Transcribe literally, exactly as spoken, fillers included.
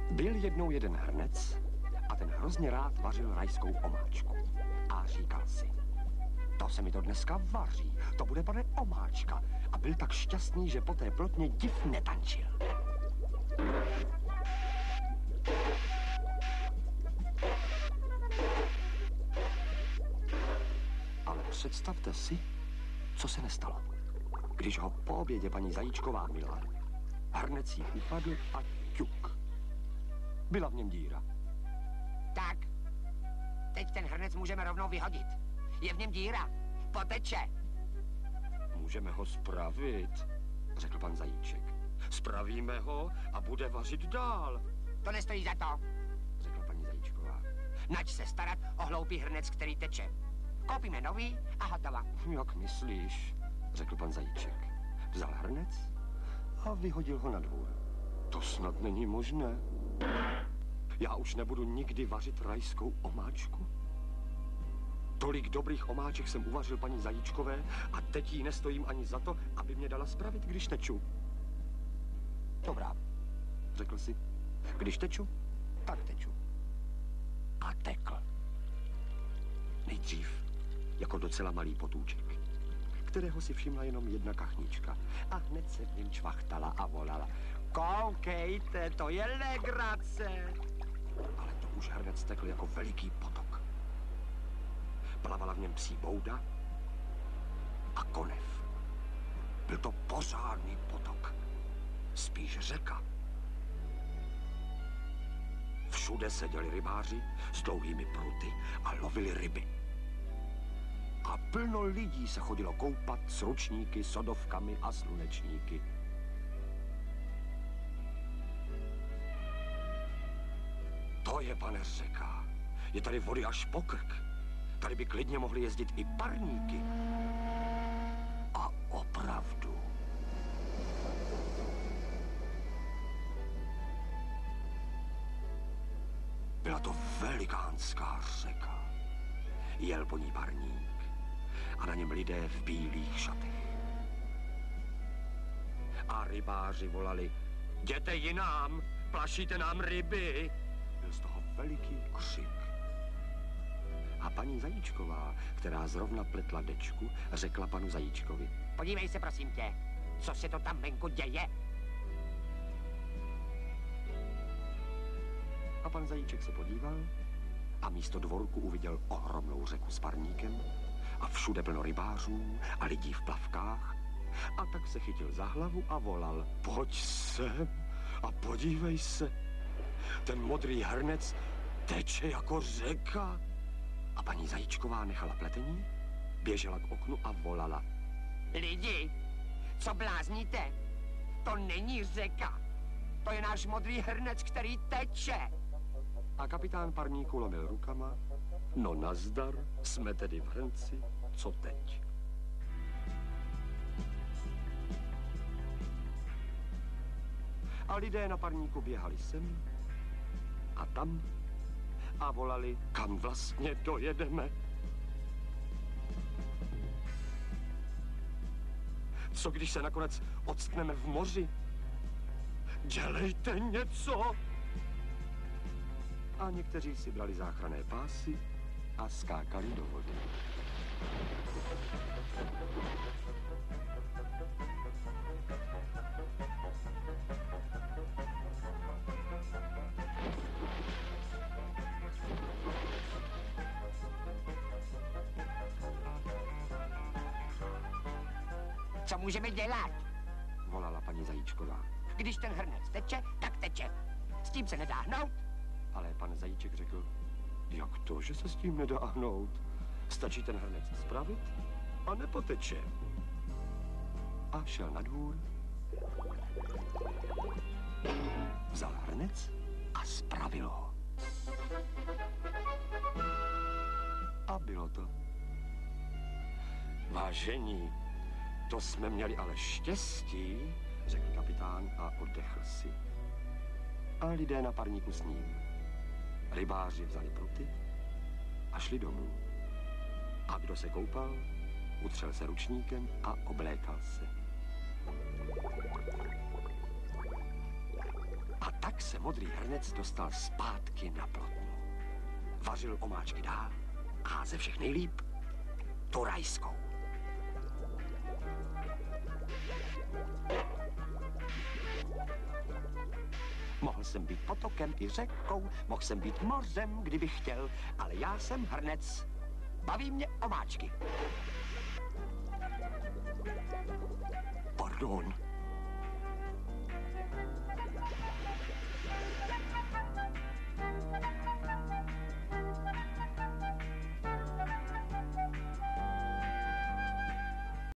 Byl jednou jeden hrnec a ten hrozně rád vařil rajskou omáčku. A říkal si, to se mi to dneska vaří, to bude pane omáčka. A byl tak šťastný, že po té plotně div netančil. Ale představte si, co se nestalo. Když ho po obědě paní Zajíčková myla, hrnec jí upadl a ťuk. Byla v něm díra. Tak, teď ten hrnec můžeme rovnou vyhodit. Je v něm díra, poteče. Můžeme ho spravit, řekl pan Zajíček. Spravíme ho a bude vařit dál. To nestojí za to, řekla paní Zajíčková. Nač se starat o hloupý hrnec, který teče. Koupíme nový a hotova. Jak myslíš, řekl pan Zajíček. Vzal hrnec a vyhodil ho na dvůr. To snad není možné. Já už nebudu nikdy vařit rajskou omáčku. Tolik dobrých omáček jsem uvařil paní Zajíčkové a teď jí nestojím ani za to, aby mě dala spravit, když teču. Dobrá, řekl si. Když teču, tak teču. A tekl. Nejdřív jako docela malý potůček, kterého si všimla jenom jedna kachnička. A hned se v něm čvachtala a volala. Koukejte, to je legrace. Ale to už hrnec tekl jako veliký potok. Plavala v něm psí bouda a konev. Byl to pořádný potok. Spíš řeka. Všude seděli rybáři s dlouhými pruty a lovili ryby. A plno lidí se chodilo koupat s ručníky, sodovkami a slunečníky. To je, pane, řeka. Je tady vody až po krk. Tady by klidně mohly jezdit i parníky. A opravdu. Byla to velikánská řeka. Jel po ní parník a na něm lidé v bílých šatech. A rybáři volali, jděte jinam, plašíte nám ryby. Byl z toho veliký křik. A paní Zajíčková, která zrovna pletla dečku, řekla panu Zajíčkovi. Podívej se, prosím tě, co se to tam venku děje. A pan Zajíček se podíval a místo dvorku uviděl ohromnou řeku s parníkem a všude plno rybářů a lidí v plavkách. A tak se chytil za hlavu a volal, pojď sem a podívej se, ten modrý hrnec teče jako řeka. A paní Zajíčková nechala pletení, běžela k oknu a volala. Lidi, co blázníte? To není řeka. To je náš modrý hrnec, který teče. A kapitán parníku lomil rukama. No nazdar, jsme tedy v hrnci, co teď? A lidé na parníku běhali sem a tam a volali, kam vlastně dojedeme. Co když se nakonec odstneme v moři? Dělejte něco! A někteří si brali záchranné pásy a skákali do vody. Co můžeme dělat? Volala paní Zajíčková. Když ten hrnec teče, tak teče. S tím se nedá hnout. Ale pan Zajíček řekl, jak to, že se s tím nedá hnout? Stačí ten hrnec spravit a nepoteče. A šel na dvůr, vzal hrnec a spravil ho. A bylo to. Vážení, to jsme měli ale štěstí, řekl kapitán a oddechl si. A lidé na parníku s ním. Rybáři vzali pruty a šli domů. A kdo se koupal, utřel se ručníkem a oblékal se. A tak se se modrý hrnec dostal zpátky na plotnu. Vařil omáčky dál a ze všech nejlíp tu rajskou. Mohl jsem být potokem i řekou, mohl jsem být mořem, kdybych chtěl, ale já jsem hrnec. Baví mě omáčky. Pardon.